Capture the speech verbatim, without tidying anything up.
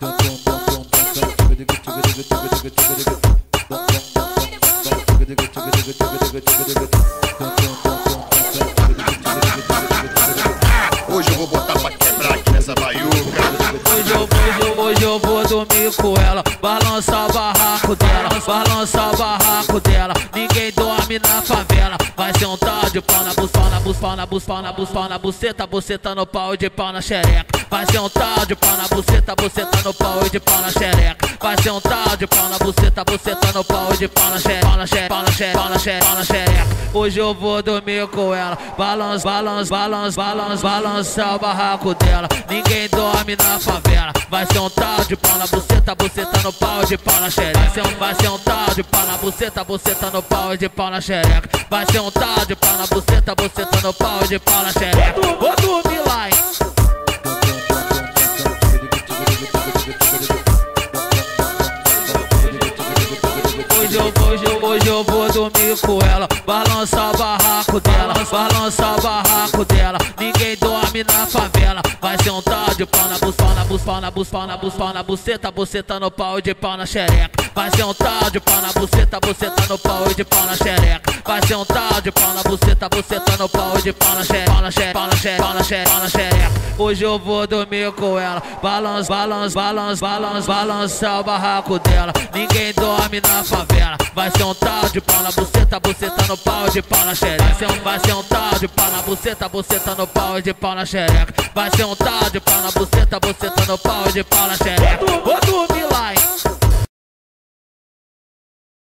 Hoje eu vou botar pra quebrar aqui nessa baiuca. Hoje eu, hoje, hoje eu vou dormir com ela, balança o barraco dela, balança o barraco dela. Ninguém dorme na favela. Vai ser um tal de pau na bus, pau na bus, pau na bus, pau na bus, pau na buceta, buceta no pau e de pau na xereca. Vai ser um tal de pau na buceta, buceta no pau e de pau na xereca. Vai ser um tal de pau na buceta, buceta no pau e de pau na xereca, pau na xereca, pau na xereca, pau na xereca, pau na xereca. Hoje eu vou dormir com ela, balança, balança, balança, balança, balança o barraco dela. Ninguém dorme na favela. Vai ser um tal de pau na buceta, buceta no pau e de pau na xereca. Vai ser um, vai ser um tal de pau na buceta, buceta no pau e de pau na xereca. Vai ser um tal de pau na buceta, buceta no pau e de pau na xereca. Vou dormir lá, hein? Hoje eu, hoje, eu, hoje eu vou dormir com ela, balança o barraco dela, balança o barraco dela. Ninguém dorme na favela. Vai ser um tal de pau na bus, pau na bus, pau na bus, pau na bus, pau na buceta, buceta no pau e de pau na xereca. Vai ser um tal de pau na buceta, buceta no pau e de pau na xereca. Vai ser um tal de pau na buceta, buceta no pau e de pau na xereca, pau na xereca, pau na xereca, pau na xereca, pau na xereca. Hoje eu vou dormir com ela, balança, balança, balança, balança, balança o barraco dela. Ninguém dorme na favela. Vai ser um tal de pau na buceta, buceta no pau e de pau na xereca. Vai ser um, vai ser um tal de pau na buceta, buceta no pau e de pau na xereca. Vai ser um tal de pau na buceta, buceta no pau e de pau na xereca. Vou dormir lá, hein?